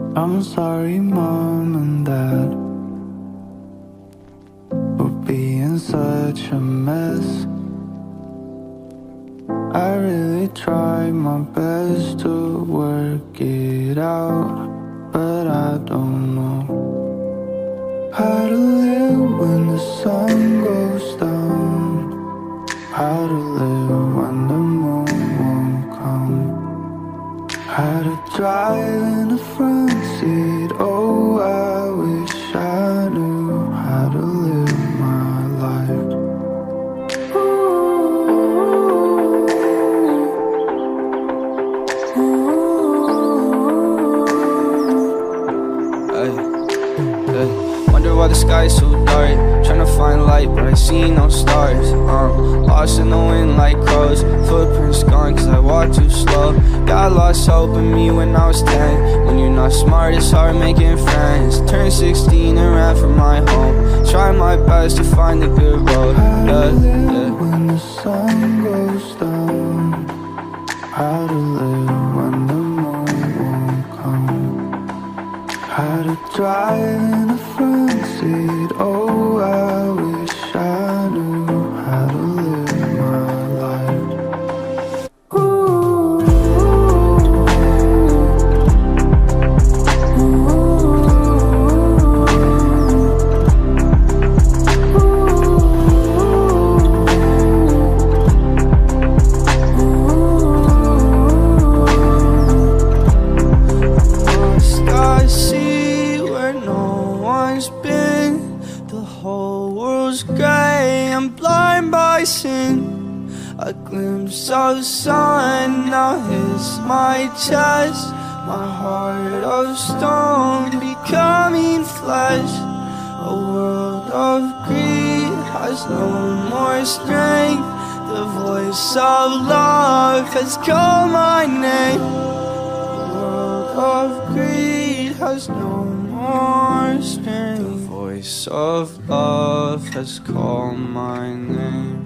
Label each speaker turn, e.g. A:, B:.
A: I'm sorry, Mom and Dad, for being such a mess. I really tried my best to work it out, but I don't know how to live when the sun goes down, how to live when the moon won't come, how to drive in the front seat. Oh, I wish I knew how to live my life.
B: Wonder why the sky is so dark. Tryna find light, but I see no stars. Lost in the wind like crows. Footprints gone cause I walk too slow. Got lost hope in me when I was 10. When you're not smart, it's hard making friends. Turned 16 and ran from my home. Try my best to find the good road.
A: How to live when the sun goes down, how to live when the moon won't come, how to drive in the front seat. Oh, I wish I knew how to live my life.
B: A glimpse of sun now hits my chest. My heart of stone becoming flesh. A world of greed has no more strength. The voice of love has called my name. The world of greed has no more strength. The voice of love has called my name.